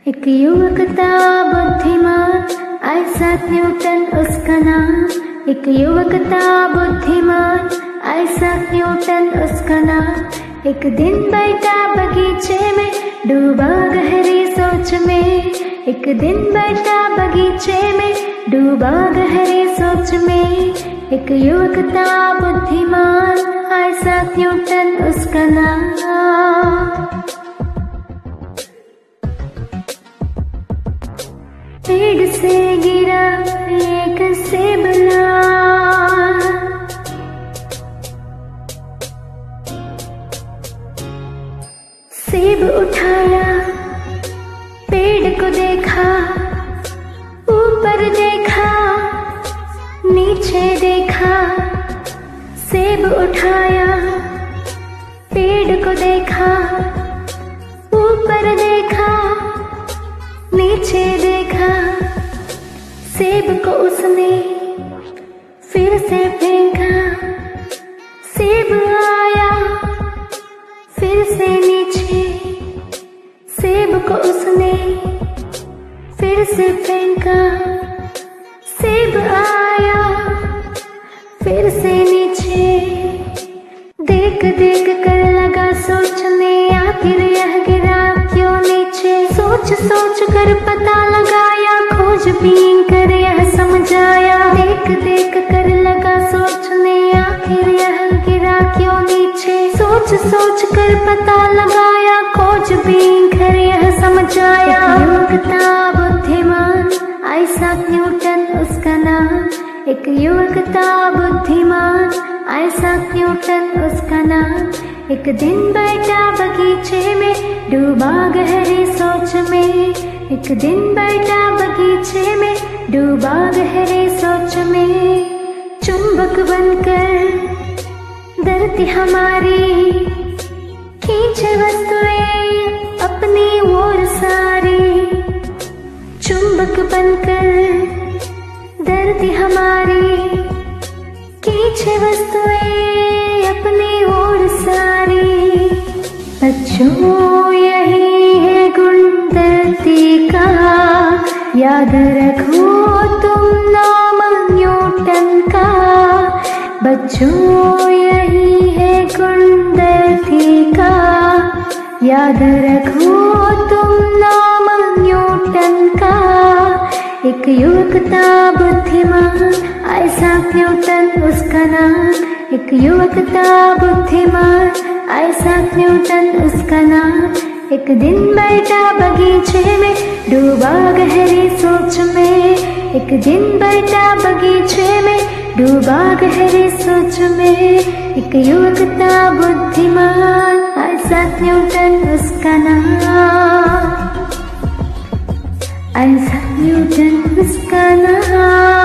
एक युवक था बुद्धिमान, आइजैक न्यूटन उसका नाम। एक युवक था बुद्धिमान, आइजैक न्यूटन उसका नाम। एक दिन बैठा बगीचे में, डूबा गहरी सोच में। एक दिन बैठा बगीचे में, डूबा गहरी सोच में। एक युवक था बुद्धिमान, आइजैक न्यूटन उसका नाम। पेड़ से गिरा एक सेब लाल, सेब उठाया, पेड़ को देखा, ऊपर देखा, नीचे देखा। सेब उठाया, पेड़ को देखा, ऊपर देखा, नीचे देखा। सेब को उसने फिर से फेंका, सेब आया फिर से नीचे। सेब को उसने फिर से फेंका, सेब आया फिर से नीचे। देख देख कर लगा सोचने, आखिर यह गिरा क्यों नीचे। सोच सोच कर पता लगाया, खोजबीन कर यह समझाया। देख देख कर लगा सोचने, आखिर यह गिरा क्यों नीचे। सोच सोच कर पता लगाया, खोजबीन कर यह समझाया। युवक था बुद्धिमान, आइजैक न्यूटन उसका नाम। एक युवक था बुद्धिमान, आइजैक न्यूटन उसका नाम। एक दिन बैठा बगीचे में, डूबा गहरी सोच में। एक दिन बैठा बगीचे में, डूबा गहरी सोच में। चुंबक बनकर धरती हमारी, खींचे वस्तुएं अपनी ओर सारी। चुंबक बनकर धरती हमारी, खींचे वस्तुएं अपनी ओर सारी। बच्चों यही है गुण धरती का, याद रखो तुम नाम न्यूटन का। बच्चों यही है गुण धरती का, याद रखो तुम नाम न्यूटन का। एक युवक था बुद्धिमान, आइजैक न्यूटन उसका नाम। एक युवक था बुद्धिमान, आइजैक न्यूटन उसका नाम। एक दिन बैठा बगीचे में, डूबा गहरी सोच में। एक दिन बैठा बगीचे में, डूबा गहरी सोच में। एक युवक था बुद्धिमान, आइजैक न्यूटन उसका नाम। आइजैक न्यूटन उसका नाम।